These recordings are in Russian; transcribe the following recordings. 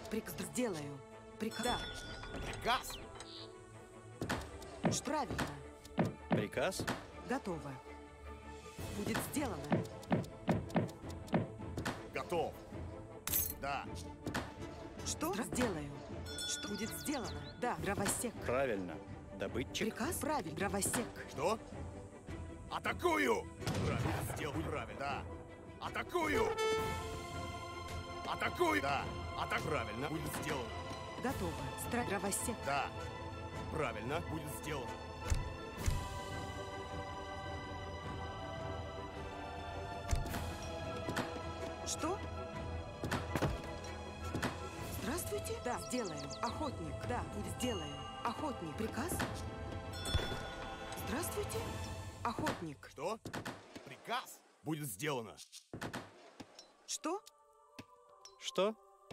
Приказ сделаю. Приказ. Да. Приказ? Правильно. Приказ? Готово. Будет сделано. Готов. Да. Что? Сделаю. Что будет сделано? Да, дровосек. Правильно. Добытчик? Приказ? Правильно, дровосек. Что? Атакую! Правильно, сделай правильно. Да. Атакую! Атакуй! Да. Атак правильно. Будет сделано. Готово. Дровосек. Да. Правильно. Будет сделано. Что? Здравствуйте. Да, сделаю. Охотник. Да, будет сделаю. Охотник. Приказ? Здравствуйте. Охотник. Что? Приказ? Будет сделано. Что? Что?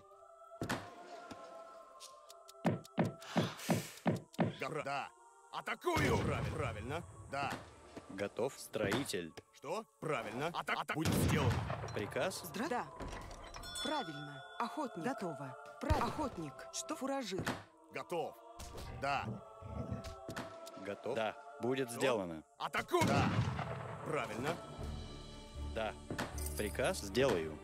Да. Атакую! Правильно. Да. Готов. Строитель. Что? Правильно. Атак будет сделано. Приказ? Да. Правильно. Охотник. Готово. Охотник. Что? Фуражир. Готов. Да. Готов. Да. Будет Что? сделано. Атакуй! Да. Правильно. Да. Приказ? Сделаю.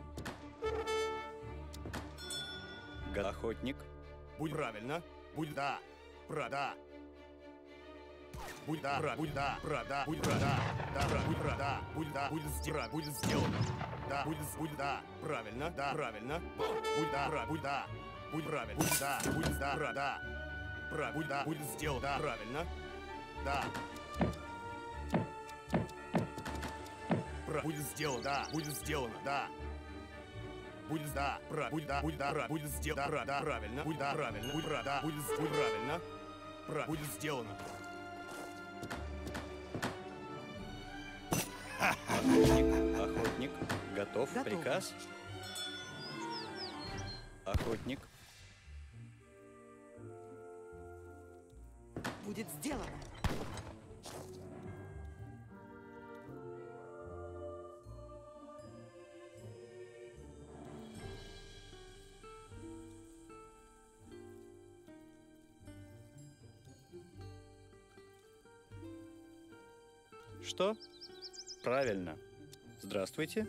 Охотник. Будь правильно. Будь да. Да. Будь да. Будь да. Да. Будь да. Да. Будь да. Будь да. Будет сделано. Да. Будет да. Правильно. Да. Правильно. Будь да. Будь да. Будь правильно. Будь да. Будь да. Да. Будь да. Будет сделано. Да. Правильно. Да. Будет сделано. Да. Будет сделано. Да. Будет да. Будь да. Будь да. Будет сделано. Да. Правильно. Будь да. Правильно. Будь да. Будет правильно. Будет сделано. Охотник. Готов. Готово. Приказ? Охотник. Будет сделано. Что? Правильно. Здравствуйте.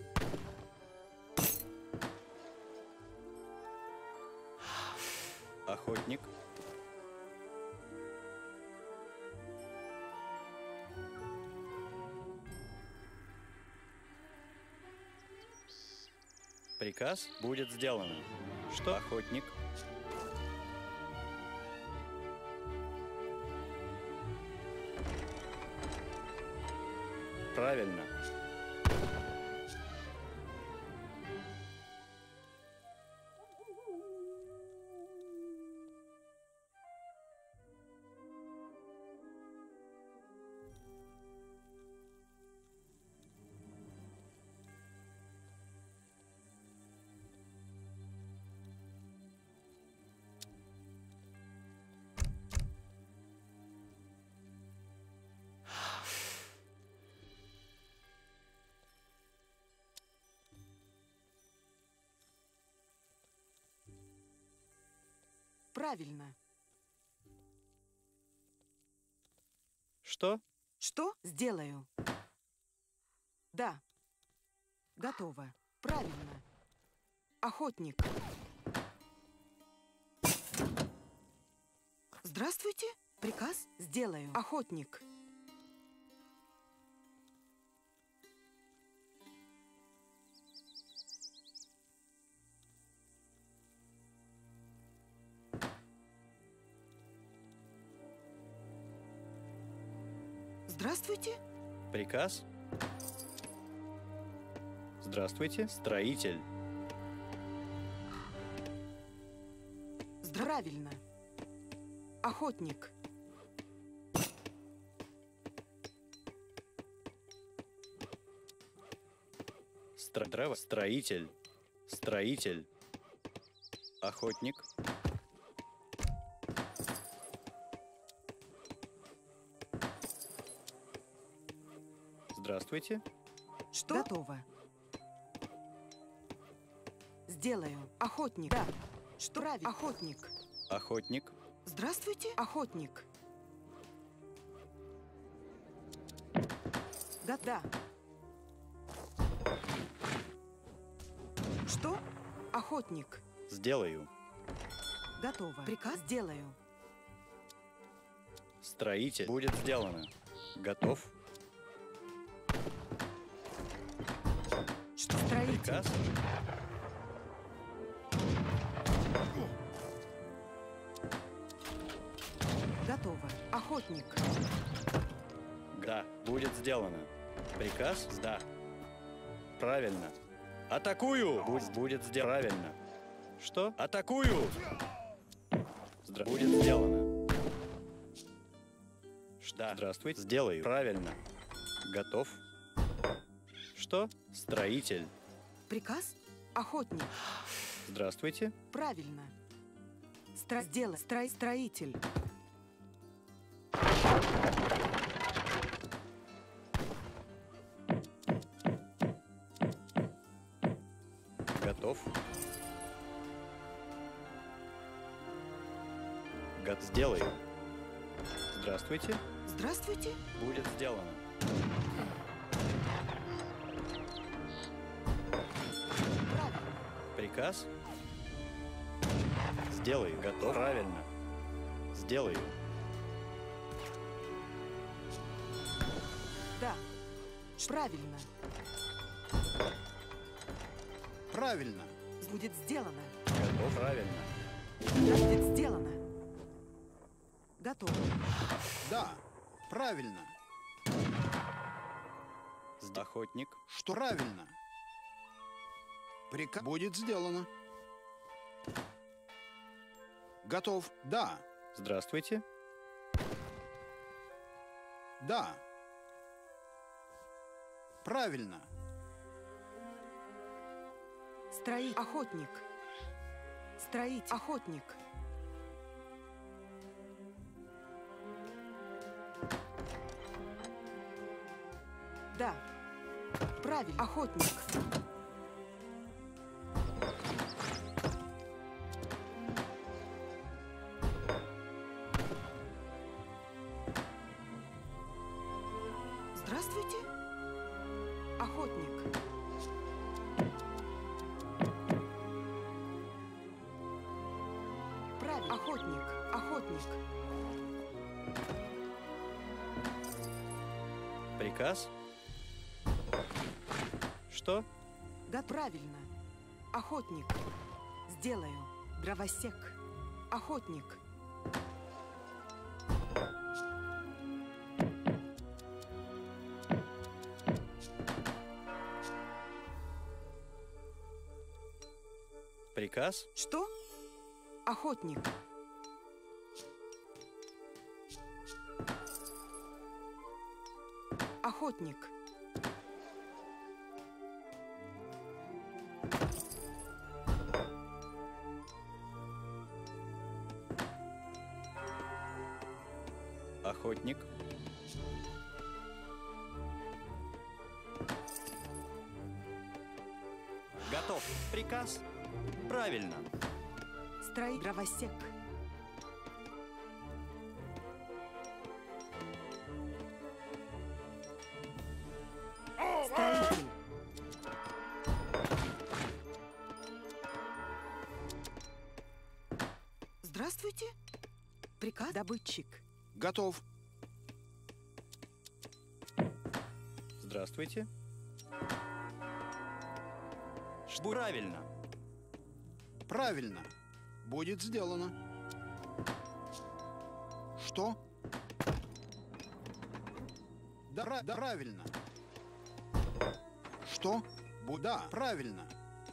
Охотник. Приказ будет сделано. Что? Охотник. Правильно. Правильно. Что? Что? Сделаю. Да. Готово. Правильно. Охотник. Здравствуйте. Приказ? Сделаю. Охотник. Здравствуйте. Приказ? Здравствуйте. Строитель. Правильно. Охотник. Строитель. Строитель. Охотник. Здравствуйте. Что? Готово. Сделаю. Охотник. Да. Что правильно? Охотник. Охотник. Здравствуйте, охотник. Да, да. Что? Охотник. Сделаю. Готово. Приказ делаю. Строитель. Будет сделано. Готов. Что? Строитель. Приказ. Готово. Охотник. Да, будет сделано. Приказ? Да. Правильно. Атакую! Будет сделано. Правильно. Что? Атакую! Будет сделано. Да. Здравствуйте. Сделаю. Правильно. Готов. Что? Строитель. Приказ? Охотник. Здравствуйте. Правильно. Сделай. Строитель. Готов. Сделаю. Здравствуйте. Здравствуйте. Будет сделано. Правильно. Приказ? Сделаю. Готов. Правильно. Сделаю. Да. Правильно. Правильно. Будет сделано. Готов. Правильно. Да, будет сделано. Готово. Да, правильно. Охотник. Что правильно? Приказ будет сделано. Готов. Да. Здравствуйте. Да. Правильно. Охотник. Строитель. Охотник. Да. Правильно. Охотник. Здравствуйте. Охотник. Правильно. Охотник. Охотник. Приказ? Что? Да, правильно. Охотник. Сделаю. Дровосек. Охотник. Приказ? Что? Охотник. Охотник. Охотник. Готов. Приказ? Правильно. Дровосек. Строитель. Здравствуйте. Приказ. Добытчик. Готов. Здравствуйте. Правильно. Правильно. Будет сделано. Что? Да, да, правильно. Что? Да, правильно.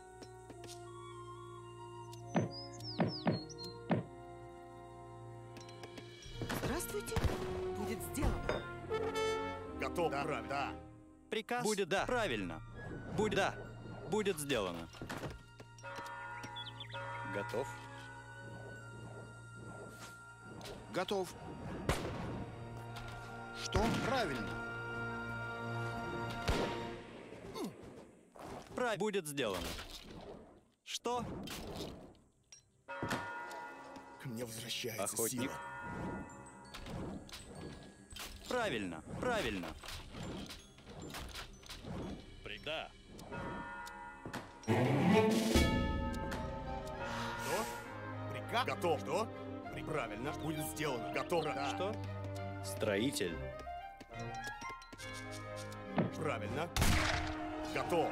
Здравствуйте. Будет сделано. Готов. Да, да. Приказ? Будет да. Правильно. Будет да. Будет сделано. Готов. Готов. Что? Правильно. Будет сделано. Что? Ко мне возвращается Охотник. сила. Правильно, правильно. Да. Что? Приказ? Готов. Что? Правильно. Будет сделано. Готово. Да. Что? Строитель. Правильно. Готов.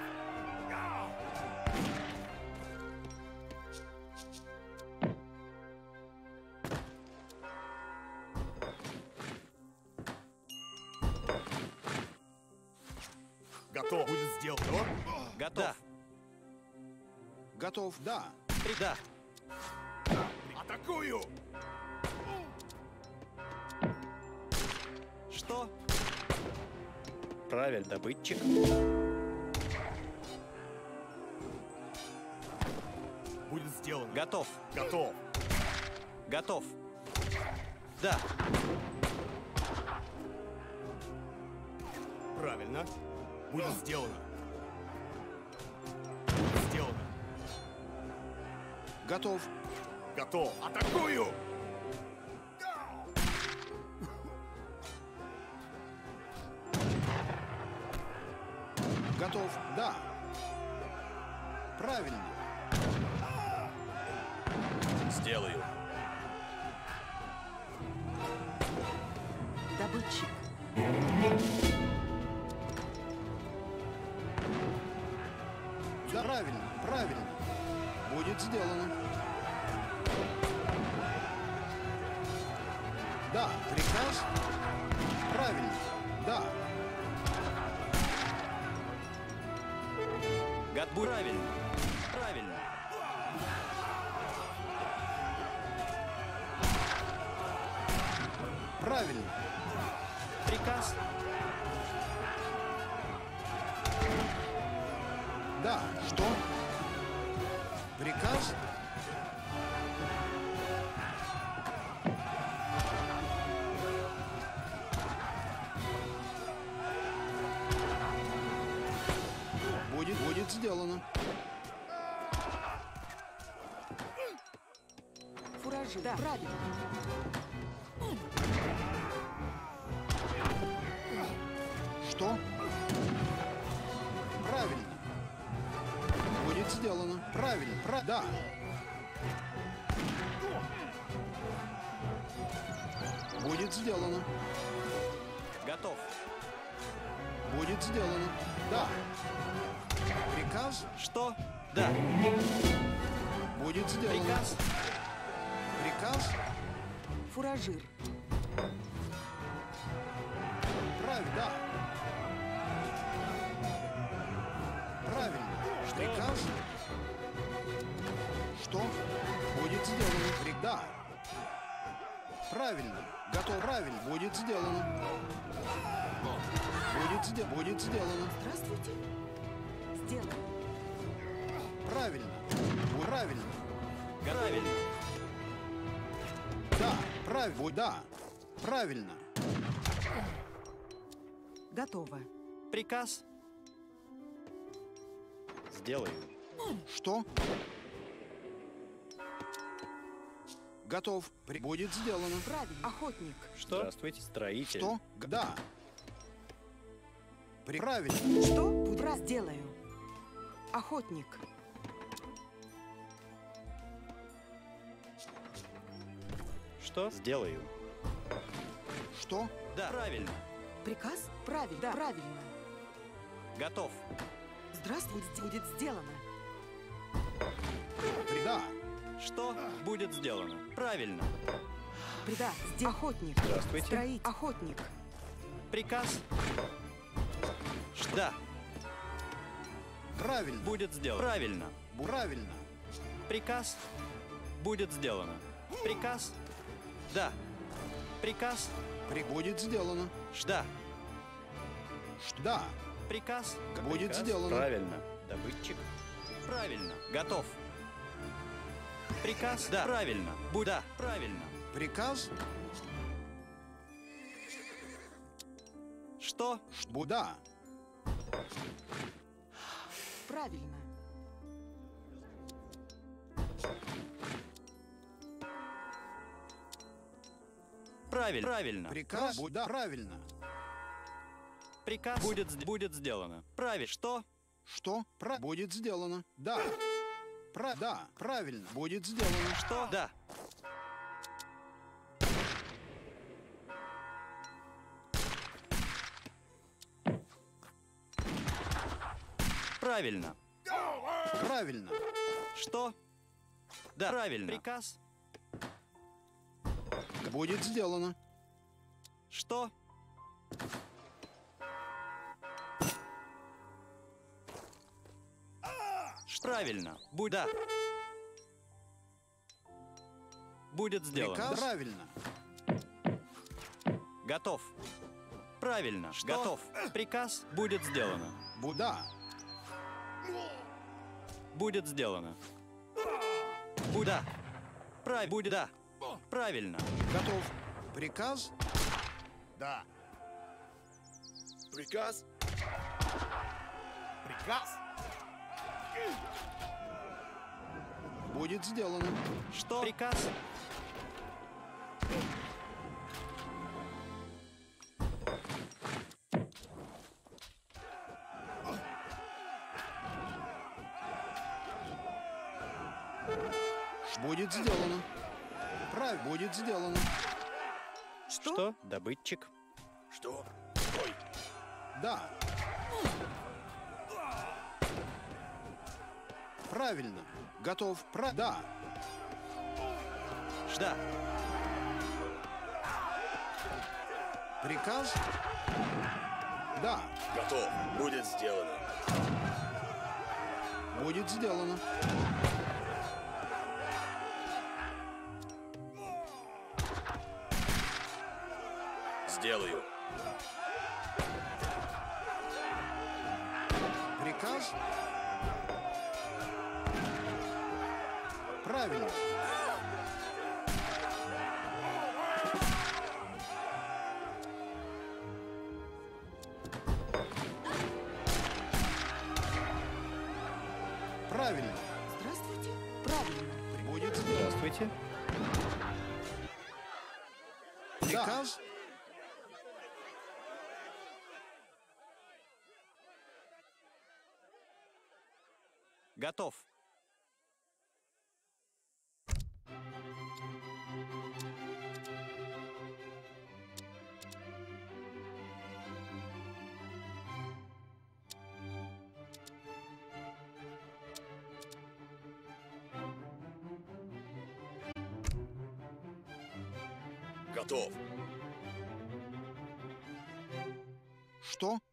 Готов. Будет сделано. Что? Готов. Да. Готов. Да. Да. Атакую! Что? Правильно, добытчик. Будет сделано. Готов. Готов. Готов. Да. Правильно. Будет сделано. Будет сделано. Готов. Готов. Атакую! Готов. Да. Правильно. Сделаю. Добытчик. Да, правильно. Правильно. Будет сделано. Да. Приказ. Правильно. Да. Правильно. Правильно. Правильно. Приказ. Да. Что? Приказ? Будет сделано. Фуражи. Да, правильно. Что? Правильно. Будет сделано. Правильно. Да. Будет сделано. Готов. Будет сделано. Да. Приказ? Что? Да. Будет сделано. Приказ. Приказ? Фуражир. Правильно. Да. Правильно. Приказ? Что? Будет сделано. Да. Правильно. Готов. Правильно. Будет сделано. Будет сделано. Здравствуйте. Сделаем. Правильно. Правильно. Правильно. Да. Правильно. Да. Правильно. Готово. Приказ. Сделаю. Что? Готов. Будет сделано. Правильно. Охотник. Что? Здравствуйте, строитель. Что? Да. Правильно. Что? Будет. Сделаю. Охотник. Что? Сделаю. Что? Да. Правильно. Приказ? Правильно. Да, правильно. Готов. Здравствуйте. Будет сделано. Да. Что будет сделано? Правильно. Да, охотник. Здравствуйте. Строитель. Охотник. Приказ. Да. Правильно. Будет сделано. Правильно. Правильно. Приказ. Будет сделано. Приказ. Да. Приказ. Будет сделано. Да. Да. Приказ. Будет Приказ. сделано. Правильно. Добытчик. Правильно. Готов. Приказ. Да. Правильно. Да. Правильно. Приказ? Что? Да. Правильно. Правильно. Правильно. Приказ? Да, правильно. Приказ будет сделано. Правильно. Что? Что? Будет сделано. Да. Да, правильно. Будет сделано. Что? Да. Правильно. Правильно. Что? Да. Правильно. Приказ. Будет сделано. Что? Правильно. Да. Будет сделано. Приказ? Правильно. Готов. Правильно. Что? Готов. Приказ будет сделано. Да. Будет сделано. Да. Будет. Да. Правильно. Готов. Приказ? Да. Приказ? Приказ? Будет сделано. Что? Приказ? Будет сделано. Будет сделано. Что? Добытчик. Что? Ой, Да. Правильно. Готов. Да. Да. Приказ? Да. готов. Будет сделано. Будет сделано. Сделаю. Приказ? Правильно. Правильно. Здравствуйте. Правильно. Будет сделано. Здравствуйте. Приказ? Готов. Готов. Что?